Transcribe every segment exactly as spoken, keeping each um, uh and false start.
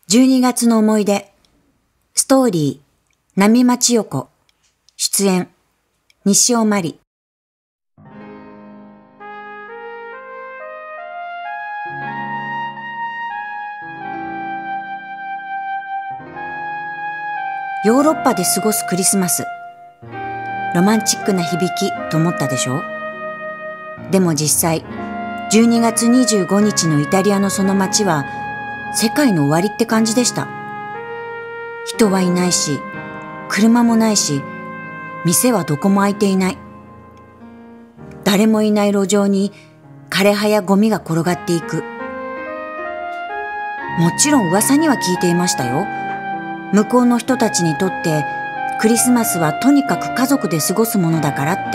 じゅうにがつの思い出。ストーリー、波町横。出演、西尾まり。ヨーロッパで過ごすクリスマス。ロマンチックな響きと思ったでしょ？でも実際、じゅうにがつにじゅうごにちのイタリアのその街は、世界の終わりって感じでした。人はいないし、車もないし、店はどこも開いていない。誰もいない路上に枯れ葉やゴミが転がっていく。もちろん噂には聞いていましたよ。向こうの人たちにとってクリスマスはとにかく家族で過ごすものだからって。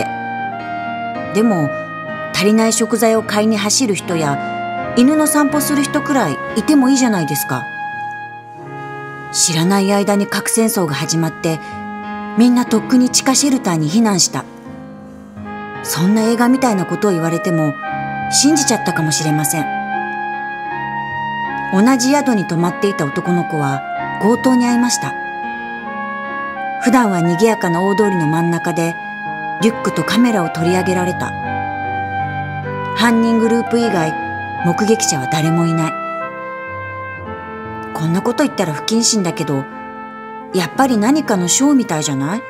でも足りない食材を買いに走る人や犬の散歩する人くらいいてもいいじゃないですか。知らない間に核戦争が始まってみんなとっくに地下シェルターに避難した。そんな映画みたいなことを言われても信じちゃったかもしれません。同じ宿に泊まっていた男の子は強盗に遭いました。普段は賑やかな大通りの真ん中でリュックとカメラを取り上げられた。犯人グループ以外目撃者は誰もいない。こんなこと言ったら不謹慎だけど、やっぱり何かのショーみたいじゃない？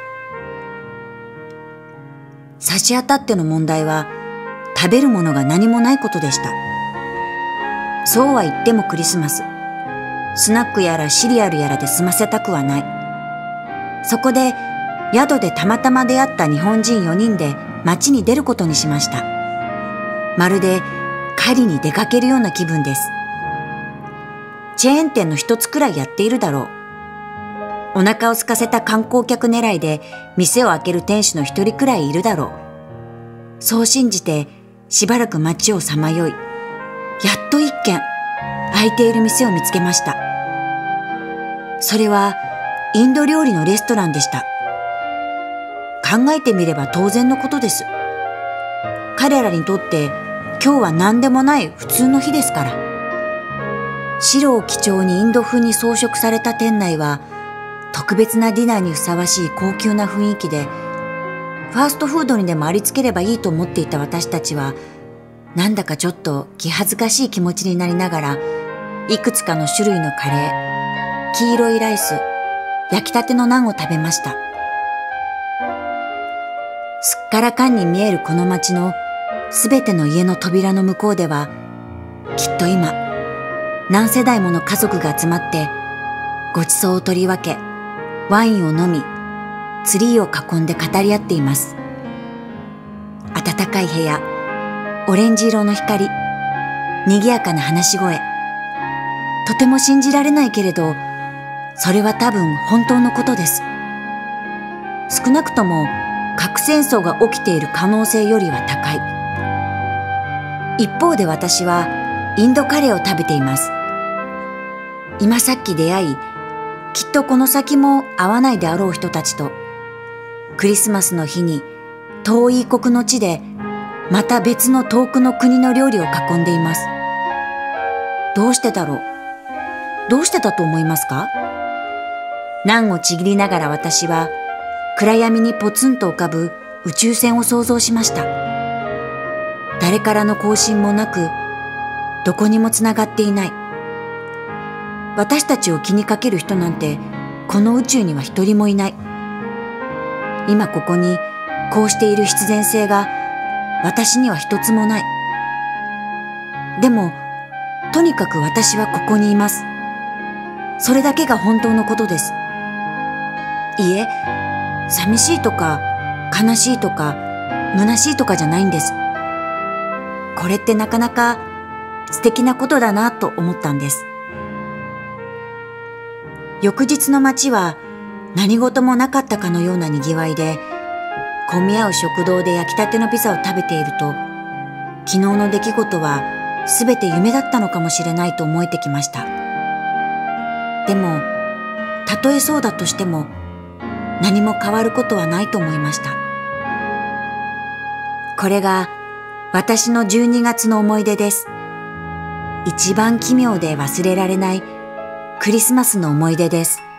差し当たっての問題は食べるものが何もないことでした。そうは言ってもクリスマス。スナックやらシリアルやらで済ませたくはない。そこで宿でたまたま出会った日本人よにんで街に出ることにしました。まるで狩りに出かけるような気分です。チェーン店の一つくらいやっているだろう。お腹を空かせた観光客狙いで店を開ける店主の一人くらいいるだろう。そう信じてしばらく街をさまよい、やっと一軒開いている店を見つけました。それはインド料理のレストランでした。考えてみれば当然のことです。彼らにとって今日は何でもない普通の日ですから。白を基調にインド風に装飾された店内は特別なディナーにふさわしい高級な雰囲気で、ファーストフードにでもありつければいいと思っていた私たちは、なんだかちょっと気恥ずかしい気持ちになりながら、いくつかの種類のカレー、黄色いライス、焼きたてのナンを食べました。すっからかんに見えるこの街のすべての家の扉の向こうでは、きっと今、何世代もの家族が集まって、ごちそうを取り分け、ワインを飲み、ツリーを囲んで語り合っています。暖かい部屋、オレンジ色の光、賑やかな話し声。とても信じられないけれど、それは多分本当のことです。少なくとも核戦争が起きている可能性よりは高い。一方で私はインドカレーを食べています。今さっき出会い、きっとこの先も会わないであろう人たちと、クリスマスの日に遠い異国の地でまた別の遠くの国の料理を囲んでいます。どうしてだろう？どうしてだと思いますか？ナンをちぎりながら私は暗闇にポツンと浮かぶ宇宙船を想像しました。誰からの交信もなく、どこにもつながっていない。私たちを気にかける人なんてこの宇宙には一人もいない。今ここにこうしている必然性が私には一つもない。でもとにかく私はここにいます。それだけが本当のことです。いえ、寂しいとか悲しいとか虚しいとかじゃないんです。これってなかなか素敵なことだなと思ったんです。翌日の街は何事もなかったかのようなにぎわいで、混み合う食堂で焼きたてのピザを食べていると、昨日の出来事はすべて夢だったのかもしれないと思えてきました。でも、たとえそうだとしても、何も変わることはないと思いました。これが私のじゅうにがつの思い出です。一番奇妙で忘れられないクリスマスの思い出です。